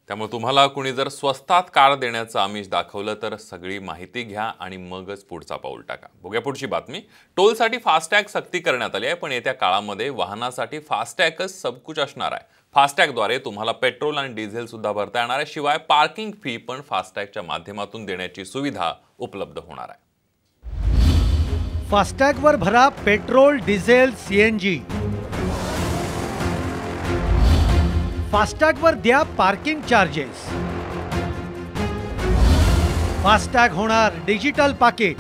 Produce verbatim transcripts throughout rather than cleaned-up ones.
त्यामुळे तुम्हाला कुणी जर स्वस्तात कार देण्याचं आमिष दाखवलं तर सगळी माहिती घ्या आणि मगच पुढचा पाऊल टाका। बघूया पुढची बातमी। टोलसाठी फास्टॅग सक्ती करण्यात आली आहे, पण येत्या काळामध्ये वाहनासाठी फास्टॅगच सबकुच असणार आहे। फास्टॅगद्वारे तुम्हाला पेट्रोल आणि डिझेल सुद्धा भरता येणार आहे, शिवाय पार्किंग फी पण फास्टॅगच्या माध्यमातून देण्याची सुविधा उपलब्ध होणार आहे। फास्टॅगवर भरा पेट्रोल, डिझेल, सीएनजी। फास्टॅगवर द्या पार्किंग चार्जेस। फास्टॅग होणार डिजिटल पाकिट।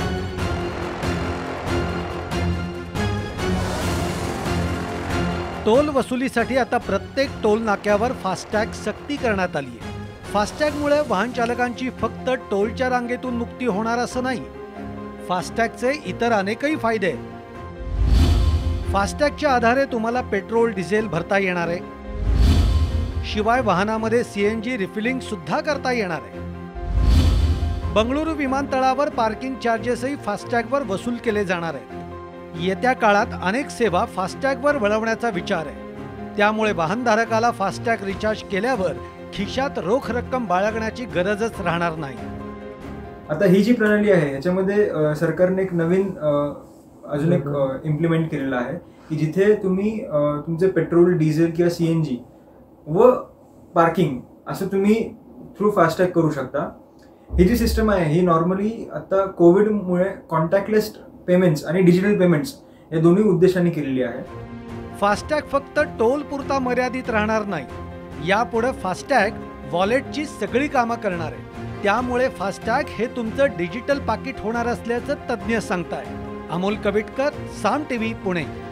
टोल वसुलीसाठी आता प्रत्येक टोल नाक्यावर फास्टॅग सक्ती करण्यात आली आहे। फास्टॅगमुळे वाहन चालकांची फक्त टोलच्या रांगेतून मुक्ती होणार असं नाही, फास्टॅगचे इतर अनेकही फायदे आहेत। फास्टॅगच्या आधारे तुम्हाला पेट्रोल, डिझेल भरता येणार आहे, शिवाय वाहनामध्ये सीएनजी रिफिलिंग सुद्धा करता येणार आहे। बंगळुरू विमानतळावर पार्किंग चार्जेसही फास्टॅगवर वसूल केले जाणार आहेत। येत्या काळात अनेक सेवा फास्टॅगवर वळवण्याचा विचार आहे, त्यामुळे वाहनधारकाला फास्टॅग रिचार्ज केल्यावर खिशात रोख रक्कम बाळगण्याची गरजच राहणार नाही। आता ही जी प्रणाली आहे याच्यामध्ये सरकारने एक नवीन अजून एक इम्प्लिमेंट केलेला आहे की जिथे तुम्ही तुमचे पेट्रोल, डिझेल किंवा सीएनजी व पार्किंग असं तुम्ही थ्रू फास्टॅग करू शकता। ही जी सिस्टम आहे ही नॉर्मली आता कोविडमुळे कॉन्टॅक्टलेस पेमेंट्स आणि डिजिटल पेमेंट्स या दोन्ही उद्देशाने केलेली आहे। फास्टॅग फक्त टोल पुरता मर्यादित राहणार नाही, यापुढे फास्टॅग वॉलेटची सगळी कामं करणार आहे। त्यामुळे फास्टॅग हे तुमचं डिजिटल पाकिट होणार असल्याचं तज्ज्ञ सांगतायत। अमोल कविटकर, साम टीव्ही, पुणे।